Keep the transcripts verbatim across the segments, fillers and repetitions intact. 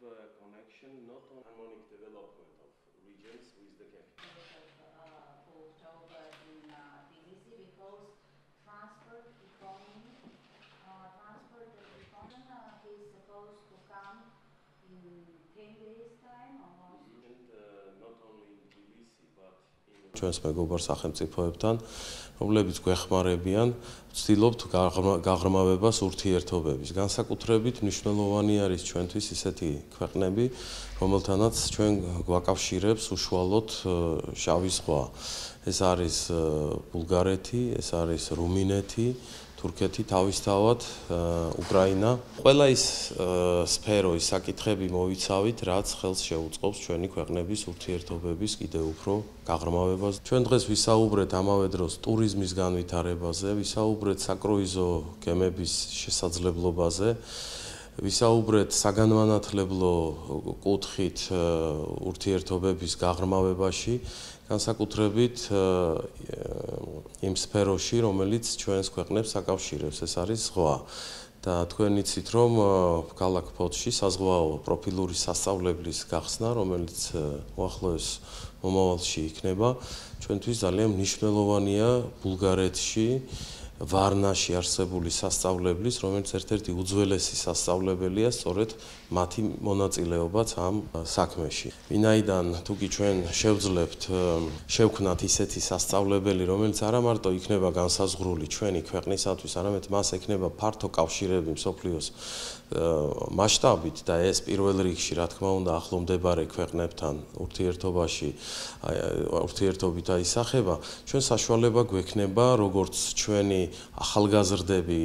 uh, connection, not on harmonic development of regions with the capital. Uh, October in uh, Tbilisi because transport economy, uh, transport economy uh, is supposed to come in ten days time almost. And uh, not only in Tbilisi, but ჩვენს მეგობარ სახელმწიფოებთან, რომლებიც გვეხმარებიან, ვცდილობთ გაღრმავებას ურთიერთობების. განსაკუთრებით მნიშვნელოვანი არის ჩვენთვის ისეთი ქვეყნები, რომელთანაც ჩვენ გვაკავშირებს უშუალოდ შავი ზღვა. ეს არის ბულგარეთი, ეს არის რუმინეთი, თურქეთი, თავისთავად უკრაინა. ყველა ის სფერო, ის საკითხები მოვიცავით, რაც ხელს შეუწყობს ჩვენი ქვეყნების ურთიერთობების კიდევ უფრო გაღრმავებას. ჩვენ დღეს ვისაუბრეთ ამავე დროს ტურიზმის განვითარებაზე, ვისაუბრეთ საკრუიზო გემების შესაძლებლობაზე, ვისაუბრეთ საგანმანათლებლო კუთხით ურთიერთობების გაღრმავებაში, განსაკუთრებით იმ სფეროში, რომელიც ჩვენს ქვეყნებს აკავშირებს, ეს არის ზღვა. და თქვენ იცით, რომ ქალაქ ფოთში საზღვაო პროფილური სასწავლებლის გახსნა, რომელიც უახლოეს მომავალში იქნება, ჩვენთვის ძალიან მნიშვნელოვანია ბულგარეთში ვარნაში არსებული სასწავლებლის, რომელიც ერთ-ერთი უძველესი სასწავლებელია, სწორედ მათი მონაწილეობაც ამ საქმეში. ვინაიდან თუკი ჩვენ შევძლებთ შევქმნათ ისეთი სასწავლებელი, რომელიც არა მარტო იქნება განსაზღვრული ჩვენი ქვეყნისათვის, არამედ მას ექნება ფართო კავშირები მსოფლიოს მასშტაბით და ეს პირველ რიგში, რა თქმა უნდა, ახლო მდებარე ქვეყნებთან ურთიერთობაში, ურთიერთობით აისახება, ჩვენ საშუალება გვექნება, როგორც ჩვენი ახალგაზრდები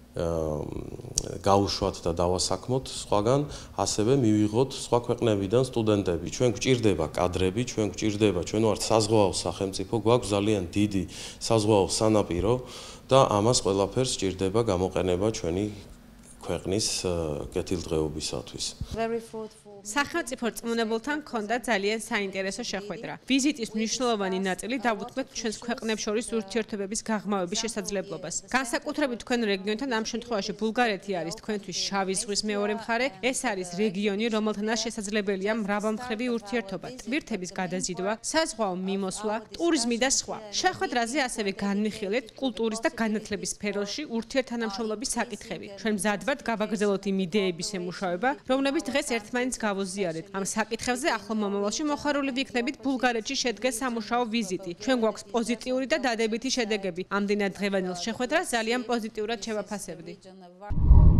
გაუშვათ და დავასაქმოთ სხვაგან, ასევე მივიღოთ სხვა ქვეყნებიდან სტუდენტები. ჩვენ გვჭირდება კადრები, ჩვენ გვჭირდება, ჩვენ ვართ საზღვაო სახელმწიფო, გვაქვს ძალიან დიდი საზღვაო სანაპირო და ამას ყველაფერს სჭირდება გამოყენება ჩვენი ქვეყნის კეთილდღეობისათვის. სახელმწიფო რწმუნებულთან ჰქონდა ძალიან საინტერესო შეხვედრა. ვიზიტის მნიშვნელოვანი ნაწილი დავუთმეთ ჩვენს ქვეყნებს შორის ურთიერთობების გაღრმავების შესაძლებლობას. განსაკუთრებით თქვენ რეგიონთან, ამ შემთხვევაში ბულგარეთი არის თქვენთვის შავი ზღვის მეორე მხარე, ეს არის რეგიონი, რომელთანაც შესაძლებელია მრავალმხრივი ურთიერთობა, ტვირთების გადაზიდვა, საზღვაო მიმოსვლა, ტურიზმი და სხვა. შეხვედრაზე ასევე განვიხილეთ კულტურის და განათლების სფეროში ურთიერთთანამშრომლობის საკითხები. ჩვენ მზად ვართ გავაგრძელოთ იმ იდეების ემუშავება, რომლებიც დღეს ერთმანეთს გავუზიარეთ. ამ საკითხებზე ახლო მომავალში მოხარული ვიქნებით ბულგარეთში შედგეს სამუშაო ვიზიტი. ჩვენ გვაქვს პოზიტიური და დადებითი შედეგები. ამდენად დღევანდელ შეხვედრას ძალიან პოზიტიურად შევაფასებდი.